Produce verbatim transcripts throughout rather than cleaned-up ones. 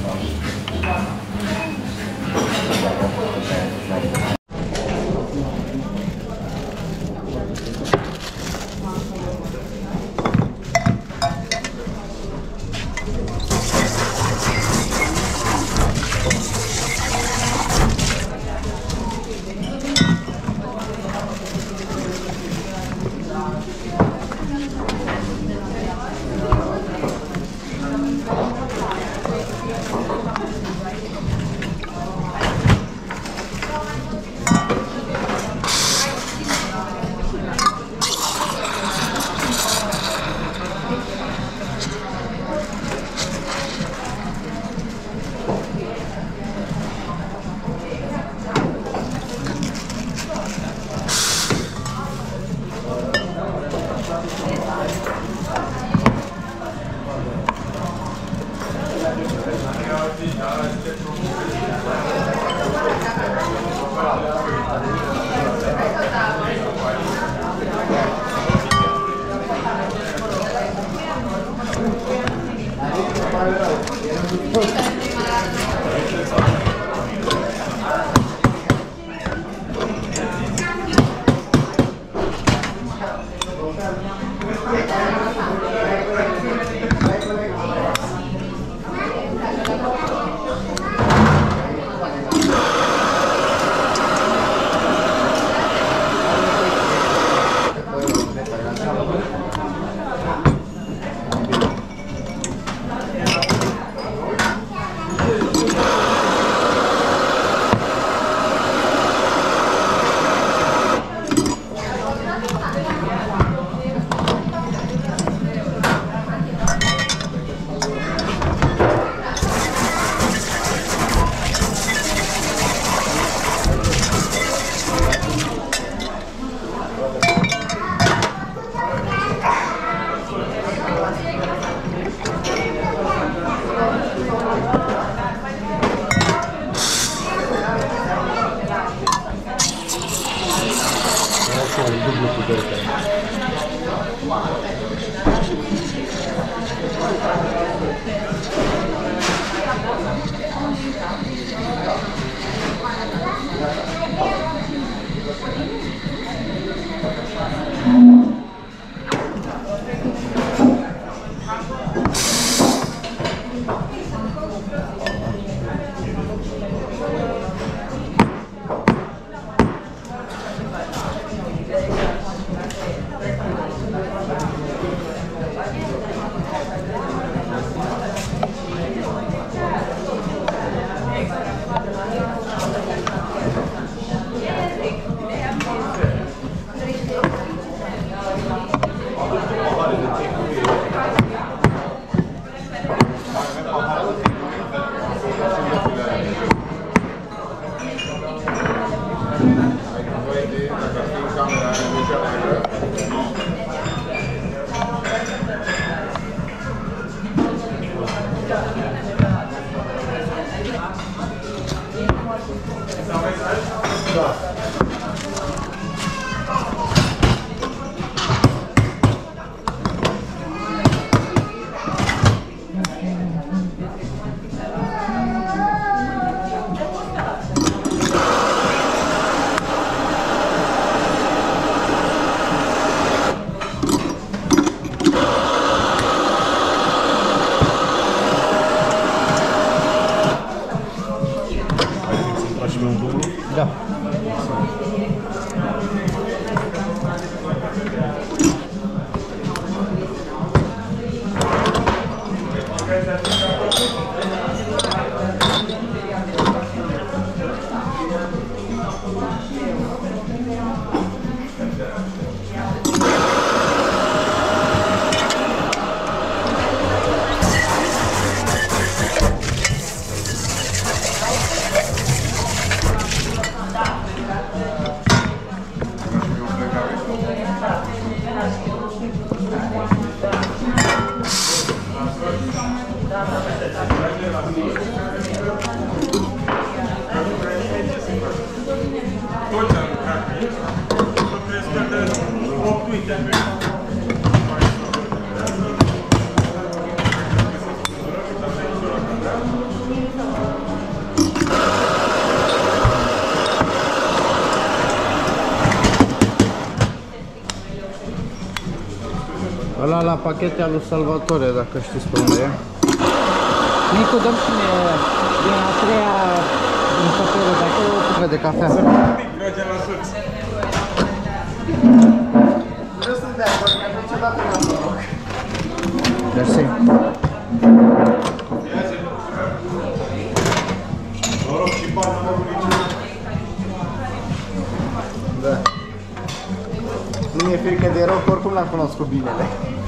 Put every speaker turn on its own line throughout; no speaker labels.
Thank you. Ăla la pachete al lui Salvatore, dacă știți pe unde e. Nicu, dăm și mie din a treia din papelul de acolo o cupe de cafea.
Să fie un pic grăgea la soț.
Nu sunt de acord, că niciodată n-am noroc.
Mersi.
Noroc și bani n-am avut niciodată.
Da. Nu mi-e frică de rău, că oricum l-am cunoscut binele.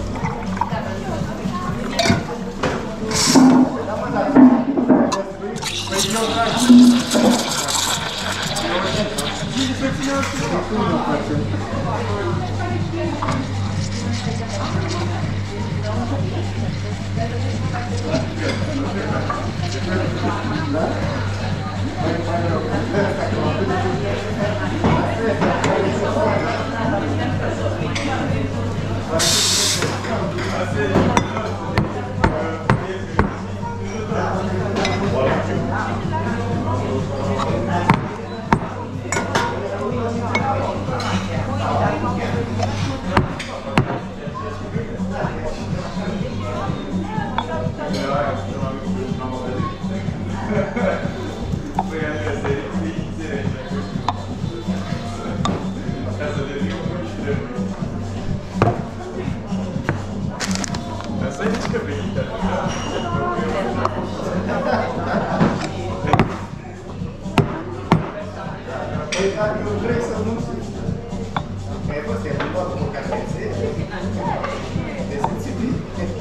Dacă vrei să nu știi, că ai fost epluat cu carnețe, de sensibil.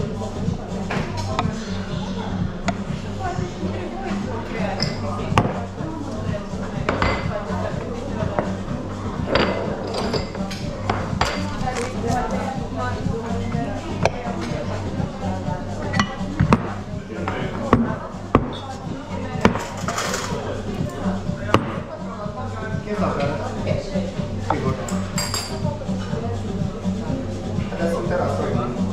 Sigur. Adesso un terrazzo.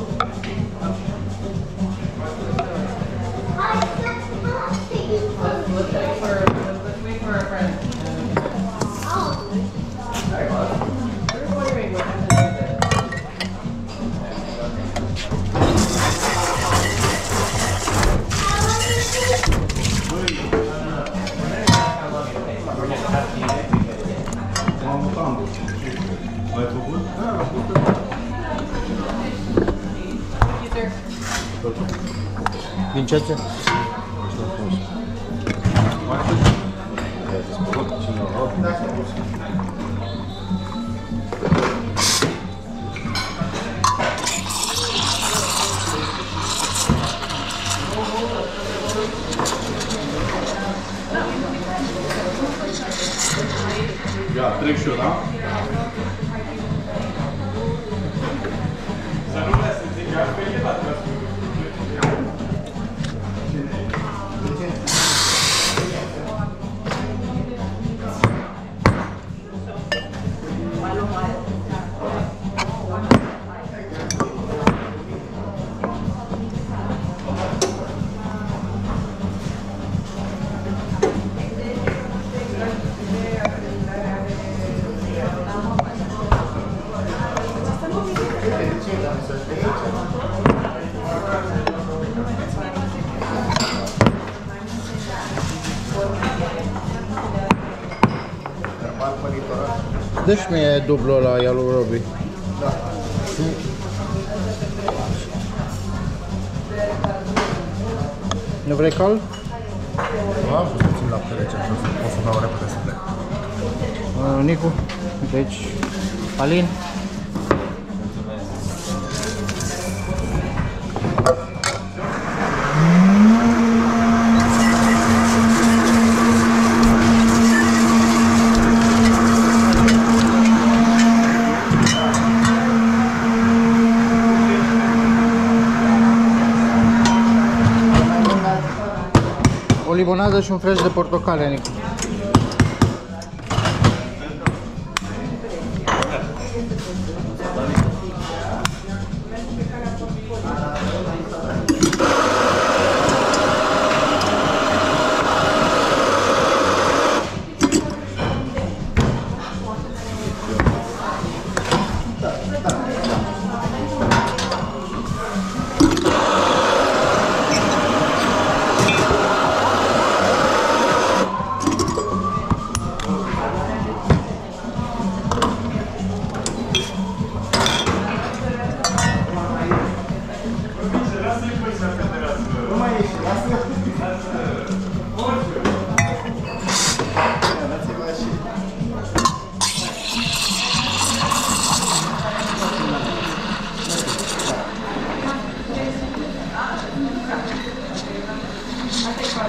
Ai făcut? Da, am făcut.
Din ce ce?
Ia, trec și eu, da? Să nu vrea să zic că aș pe la trăsuri.
Dă-și mie dublul ăla al lui Robi.
Da.
Nu vrei cal?
Nu am fost puțin lapte rece, așa să pot să dau repede să plec.
Uh, Nicu, uite aici, Alin. O limonadă și un fresh de portocale, Nicu.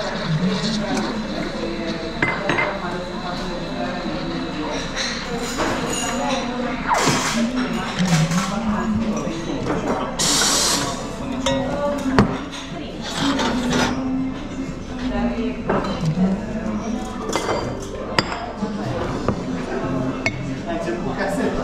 Ai început cu caseta.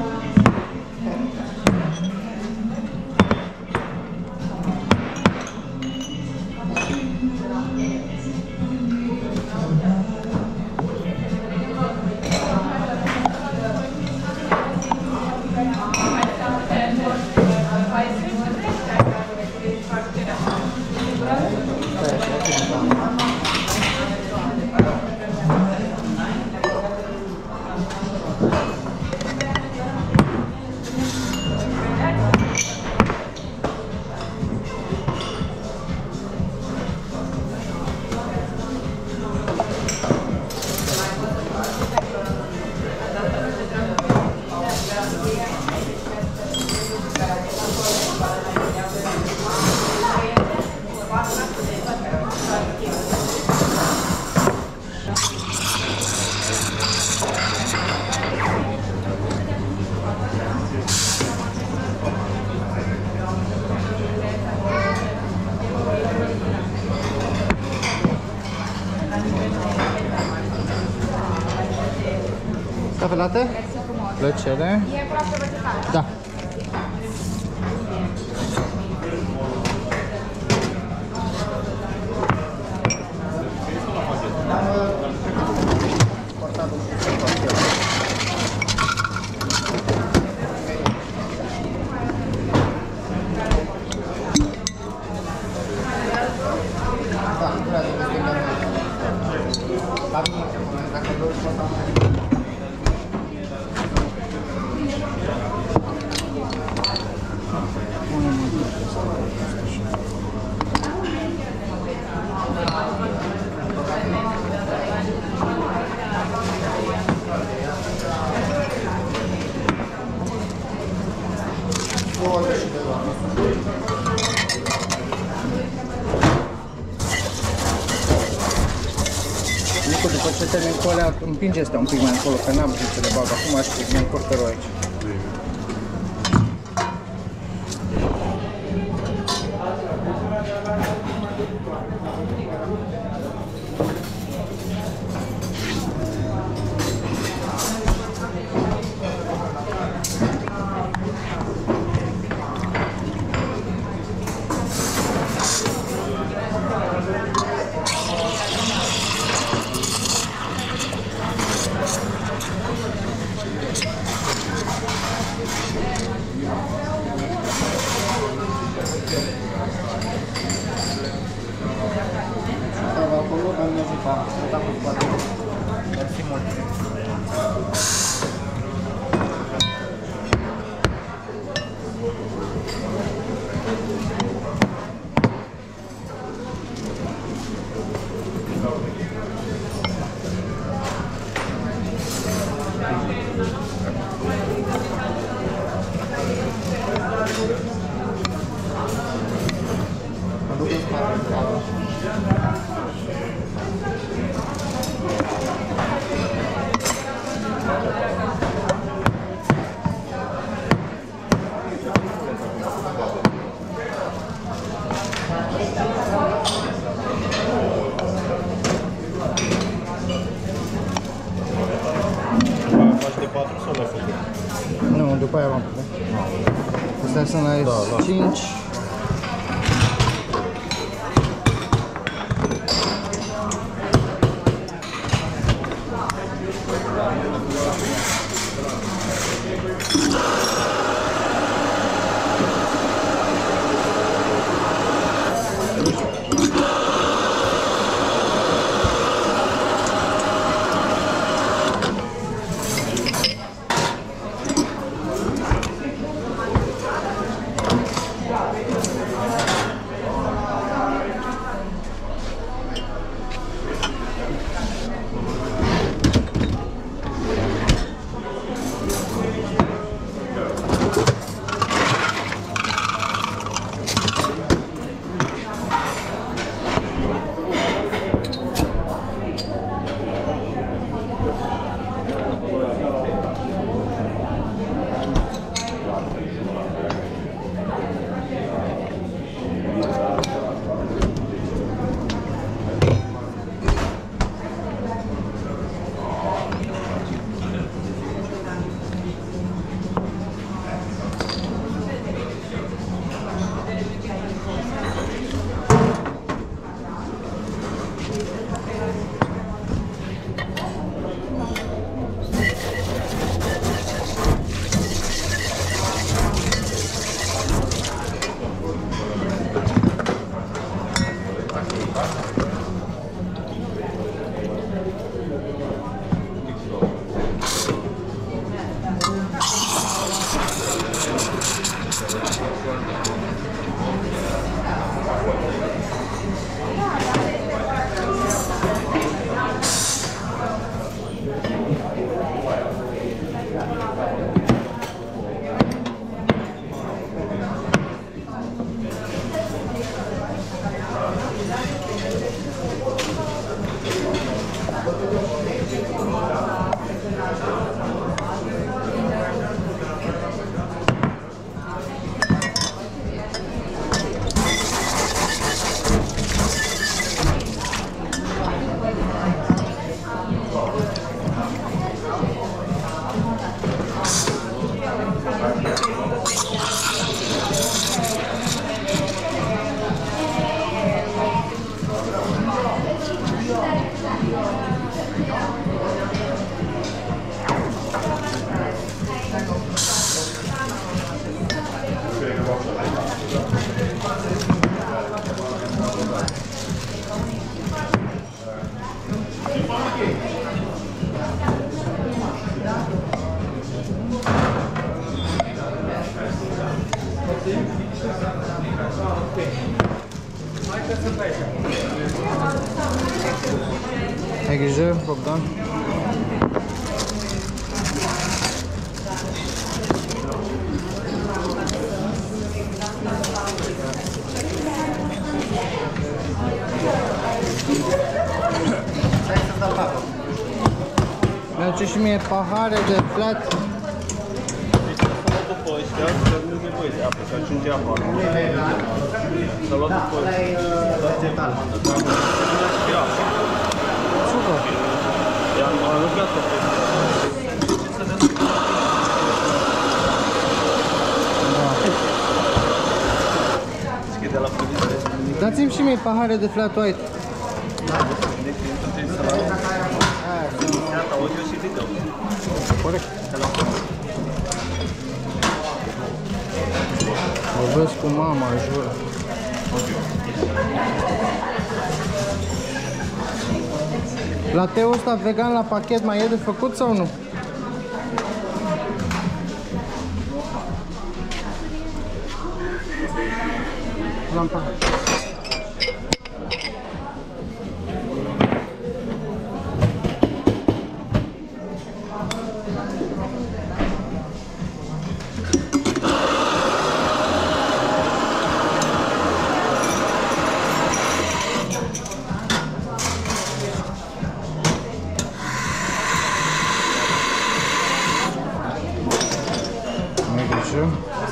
Caffè latte? Piacere. Da. Nicu, după ce termin cu alea, împinge astea un pic mai încolo, că n-am ce să le bag acum și mi-am încurcă rău aici. Mersi mult. Mă duc în spate.
Faci de patru sau le-ai făcut?
Nu, după aia v-am făcut. Astea sunt la
Da, da.
cinci. Ai grijă, Bogdan.
Stai să-ți dau capul.
Mi-aduce și mie pahare de flat.
Deci să luăm după ăștia, că nu e nevoie de apă, să ajunge apa acolo. Să luăm după
Ăla e vegetal.
Super.
I-am rugat-o pe să ne deschide la fădite.
Dați-mi și mie pahare de flat white.
Gata, audio și video.
Corect. Vorbesc cu mama, jur. Lateul ăsta vegan la pachet mai e de făcut sau nu? Lampa. Mai grijă.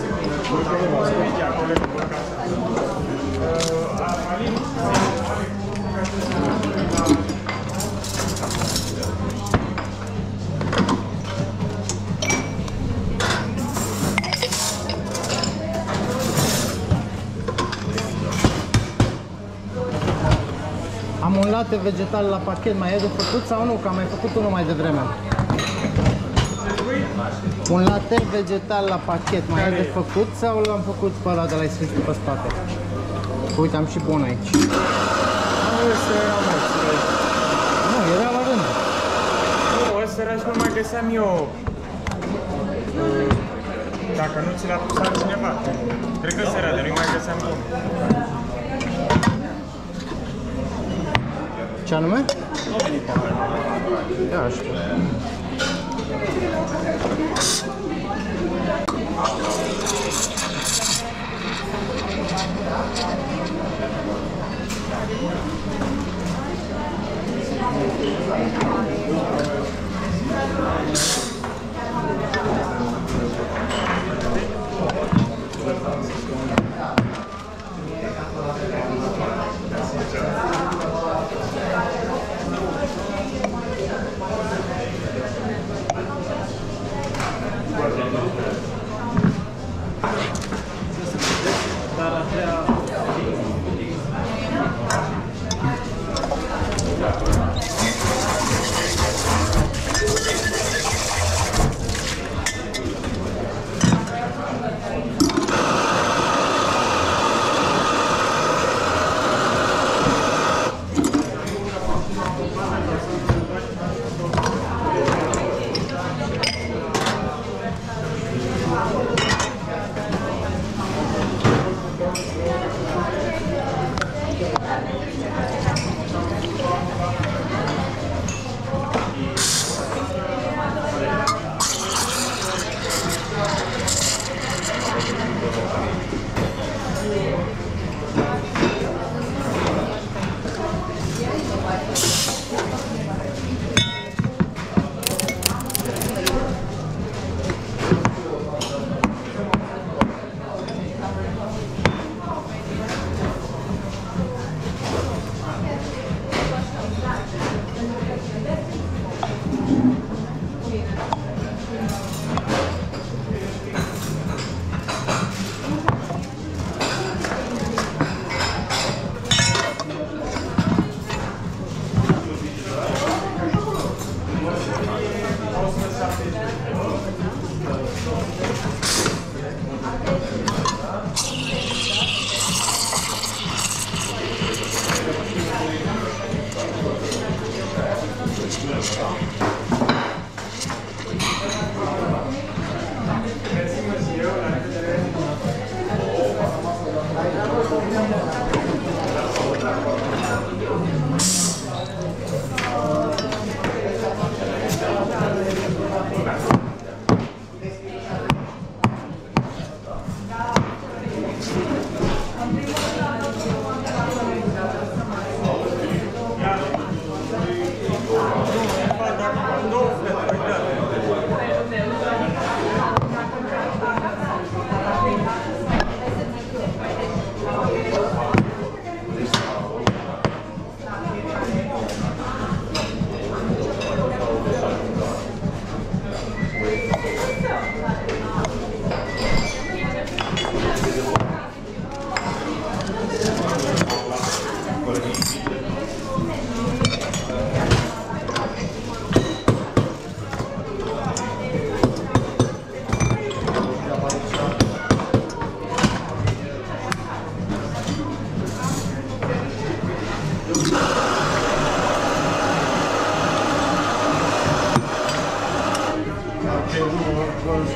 Am un latte vegetal la pachet, mai e de făcut sau nu? Că am mai făcut unul mai devreme. Un latte vegetal la pachet, mai e de făcut sau l-am făcut pe ăla de la scris pe spate? Uite, am și bun aici. Nu, era la rând.
Nu, ăsta era și nu mai găseam eu. Dacă nu ți l-a pus altcineva. Cred că ăsta era, de nu mai găseam eu.
Ce anume? Ia știu.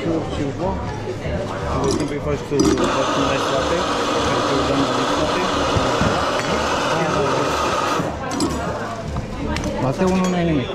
urci în foc. În timp îi faci tu mai spate, care te udăm mai spate.
Bate unul nu e nimic.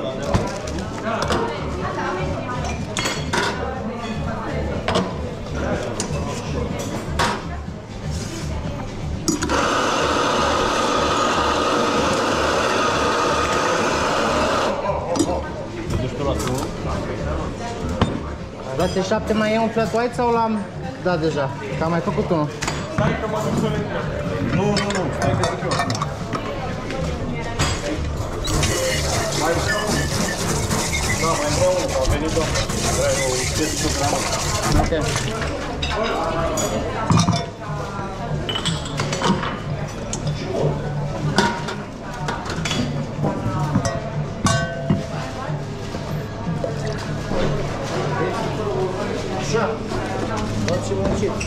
La T șapte mai e un flat white sau l-am dat deja? Că am mai făcut unul.
Stai că mă duc să le trec.
Nu, nu, nu, stai că zic eu. Mai vreau? Da, mai vreau unul, a venit doamna. Vreau o șase grame.
Ok. Așa, luați și munciți.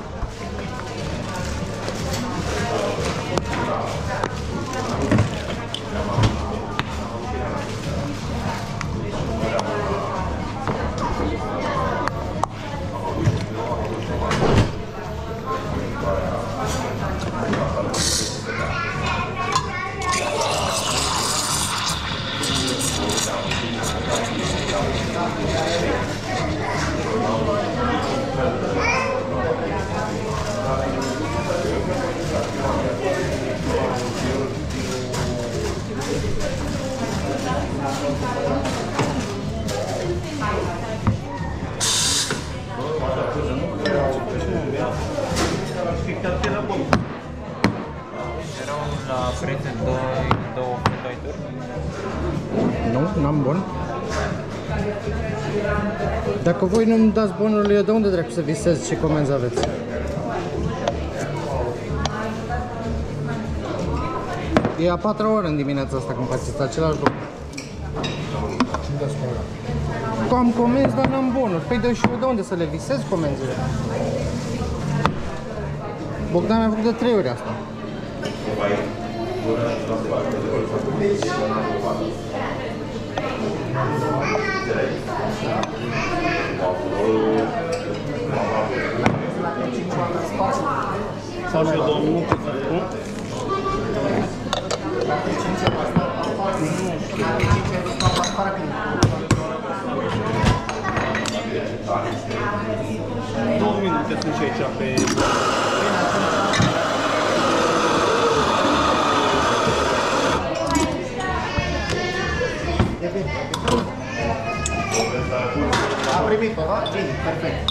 Era unul la preț de două fetăituri.
Nu, n-am bun. Dacă voi nu-mi dați bonurile, de unde dracu să visez ce comenzi aveți? E a patra oră în dimineața asta când faceți același lucru. Că am comenzi, dar n-am bonuri. Păi de și eu de unde să le visez comenzile? Bogdan mi-a făcut de trei ori asta.
Sau și eu două minute să spun. Două minute sunt și aici pe...
A primit-o, da? Bine, perfect.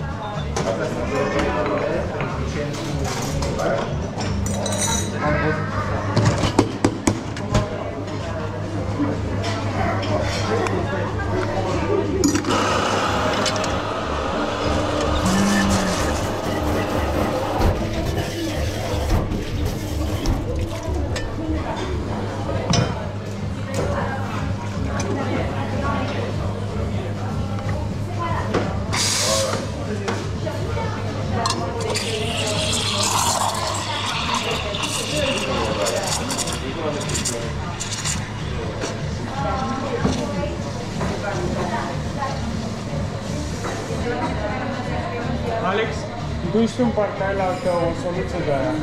Alex, du-i și în partea aia la o soluție de aia.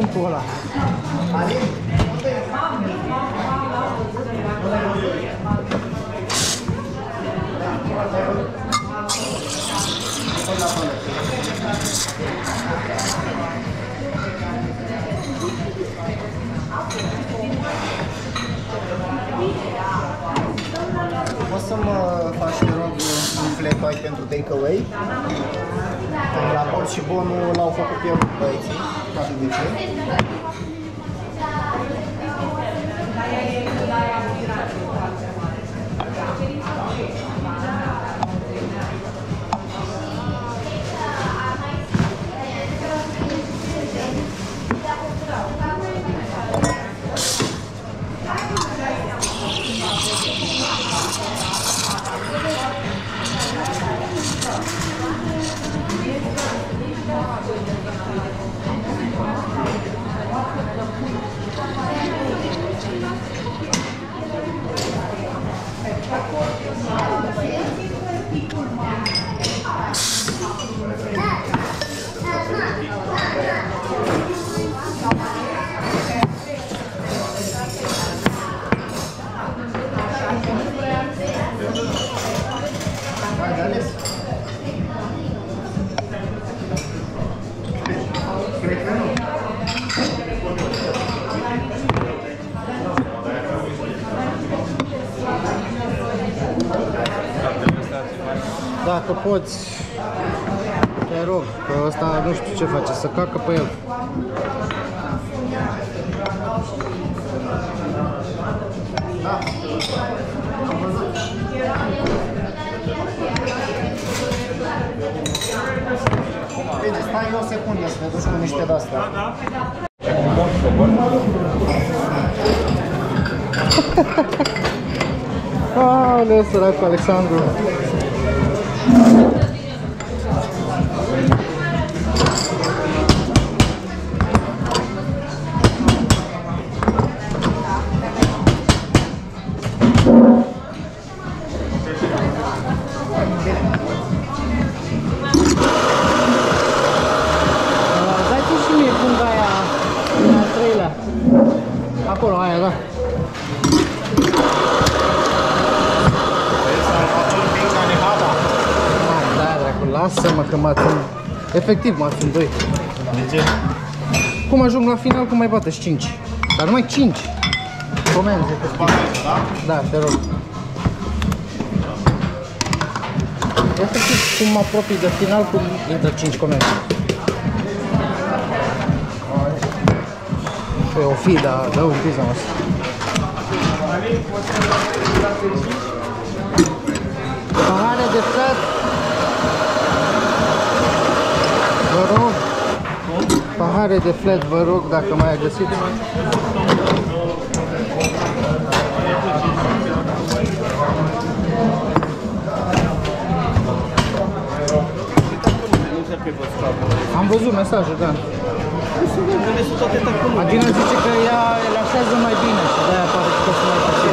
tipul ăla.
Poți să-mi faci, te rog, un flat white pentru takeaway? Raport și bonul l-au făcut eu băieții, ca de obicei.
Dacă poți, te rog, că ăsta nu știu ce face, să cacă pe el.
Da. Bine, stai o secundă să te duci cu niște de-astea.
Aoleu, săracul Alexandru. Dați și mie punga aia, a treilea. Acolo, aia, da. Lasă-mă că m-ați... Efectiv m-ați în doi.
De ce?
Cum ajung la final, cum mai bate cinci. Dar numai cinci. Comenzi, efectiv. Da, te rog. Efectiv, cum mă apropii de final, cum intră cinci comenzi. E o fi, dar dă un piz am asta. Pahare de flat. Vă rog, pahare de flat, vă rog, dacă mai ai găsit. Am văzut mesajul, da. Adina zice că ea îl așează mai bine și de-aia pare că să mai puțin.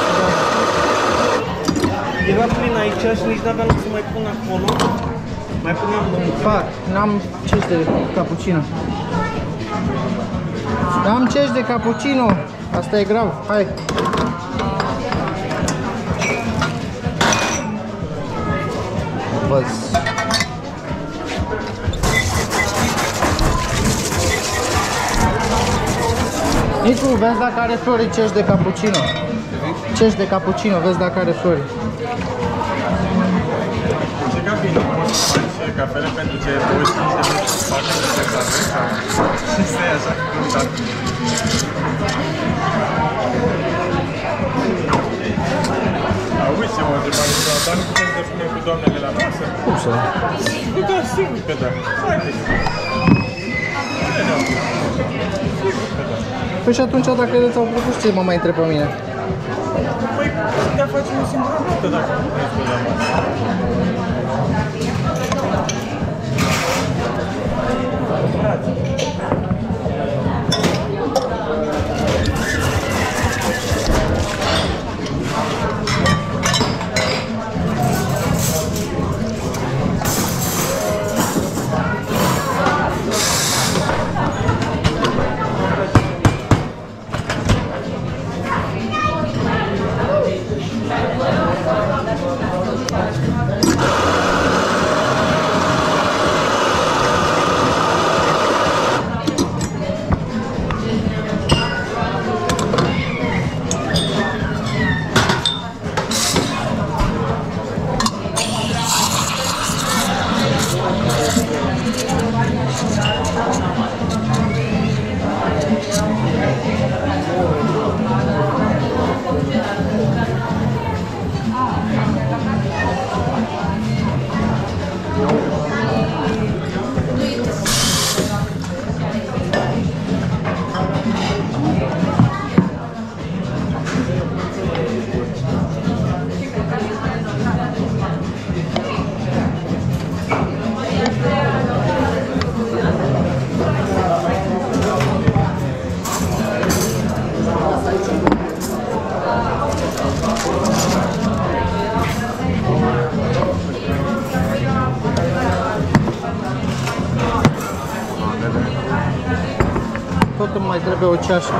Era plin aici și nici n-aveam să mai pun acolo. Mai puneam lângă.
Fac, n-am cești de cappuccino. N-am cești de cappuccino. Asta e grav, hai. Văz. Nicu, vezi dacă are flori cești de cappuccino. Cești de cappuccino, vezi dacă are flori.
Ce ca bine, poți să faci cafele pentru ce douăzeci și cinci de minute să faci de cafe și stai așa cu tată. Auzi ce mă întrebare, dar nu putem să punem cu doamnele la masă?
Cum să?
Da, sigur că da. Haide.
Păi și atunci, dacă le ți-au propus, ce mă mai întreb pe mine?
Păi, putea face o singură notă dacă puteți pe la masă.
pe o ceașă.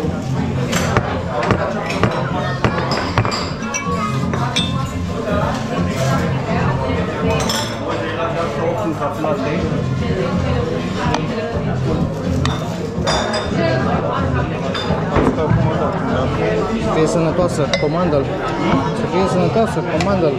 Să fie sănătoasă, comandă-l. Să fie sănătoasă, comandă-l.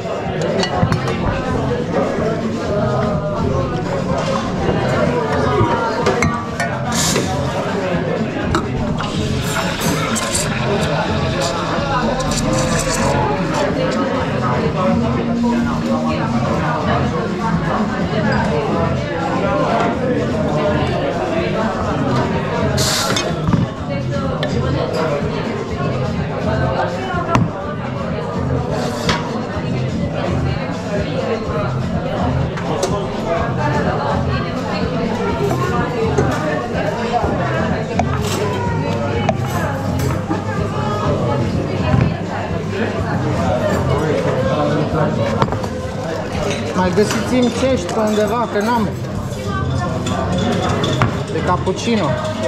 Mai găsiți-mi cești pe undeva, că n-am. De cappuccino.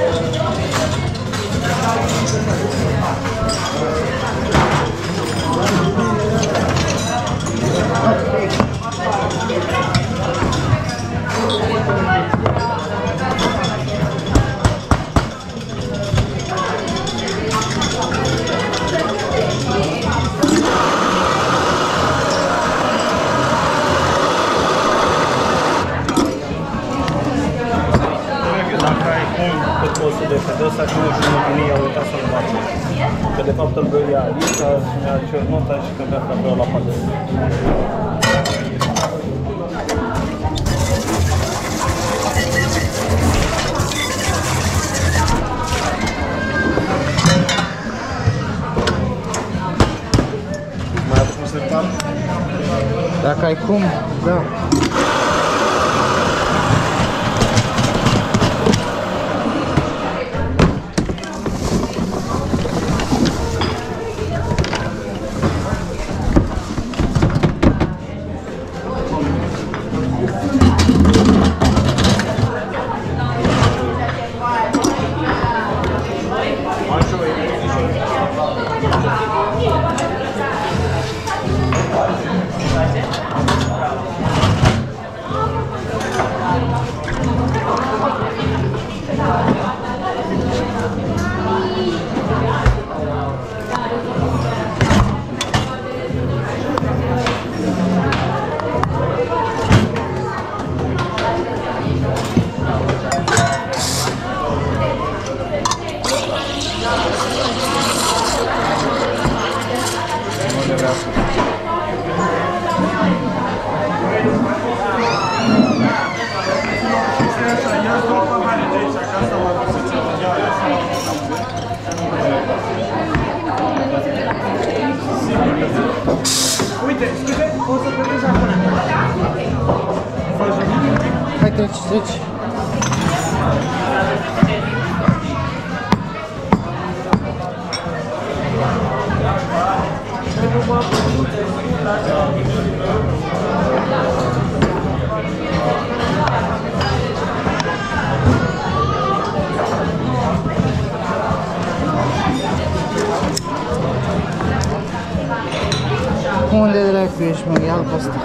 De pe ăsta și nu știu din ei, au uitat să-l bate. Că de fapt îl găia aici, mi-a cer nota și că de asta vreau la pagă.
Mai aduc un sertar?
Dacă ai cum, da.
Uite, scuze, o să plătești acum.
Hai, treci, treci. Unde dracu ești, mă? Ia-l pe ăsta.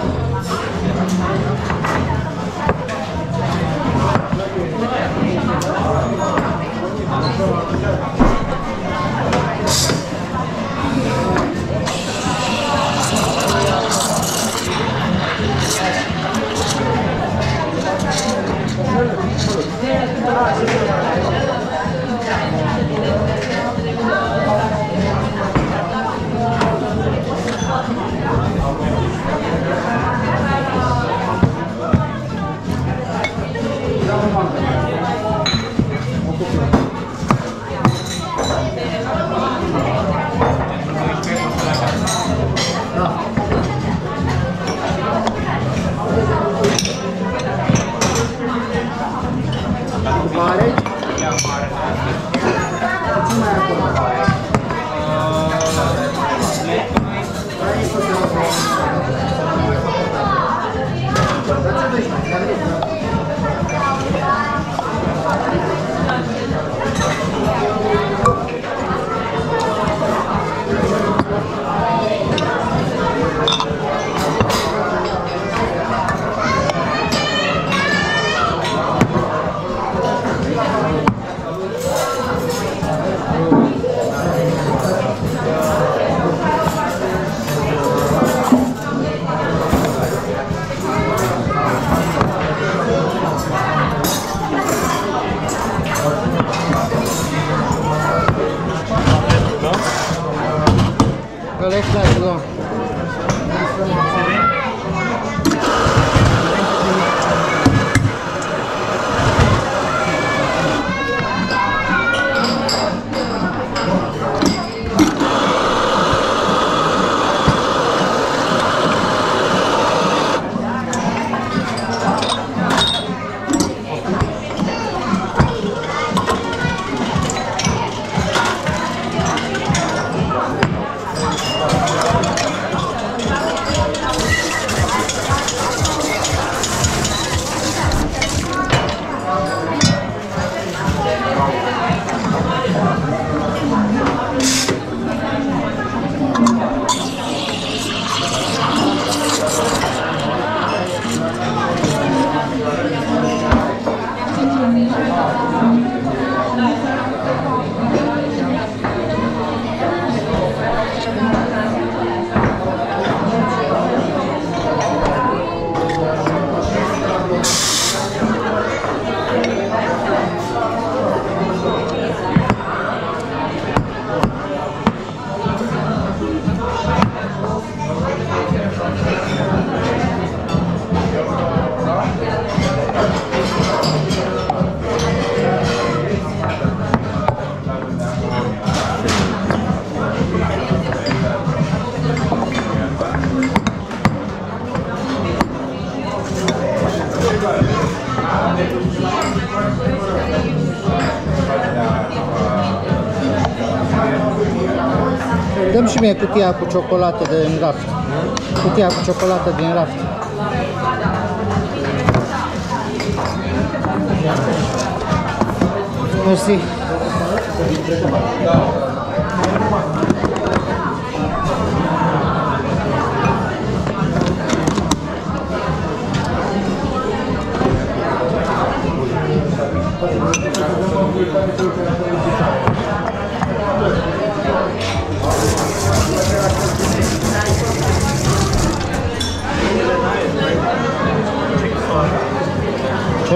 Ăla e flat, da. Dăm și mie cutia cu ciocolată din raft. Cutia cu ciocolată din raft. Mersi. Ce?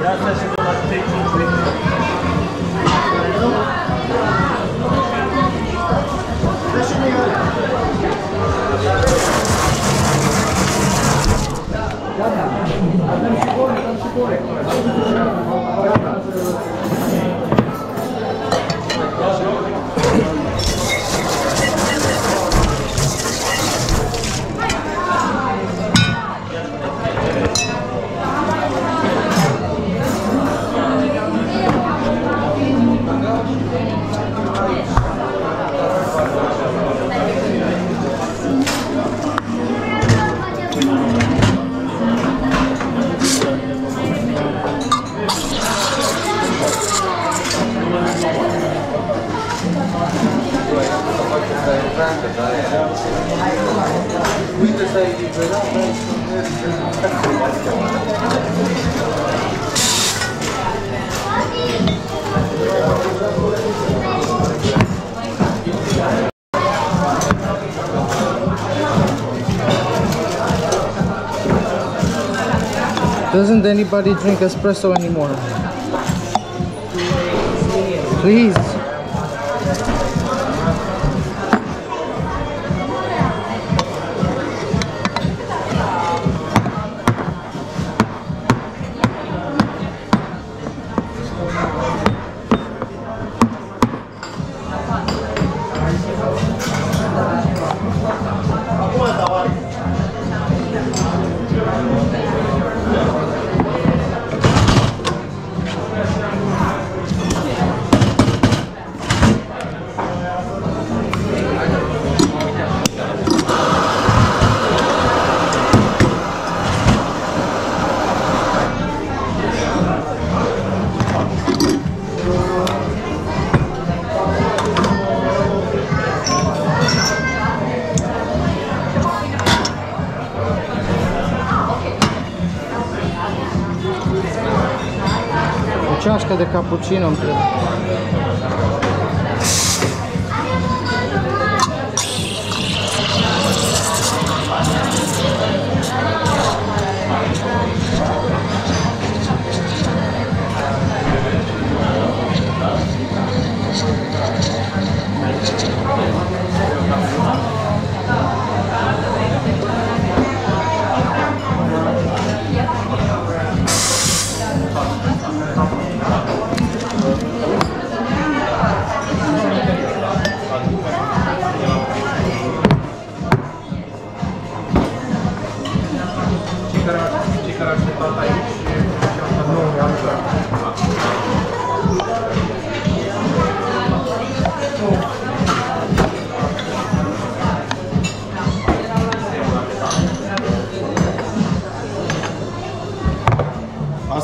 Doesn't anybody drink espresso anymore? Please. O ceașcă de cappuccino, îmi cred.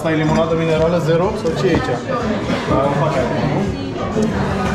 Asta e limonadă minerală zero sau ce e aici? O fac acum, nu?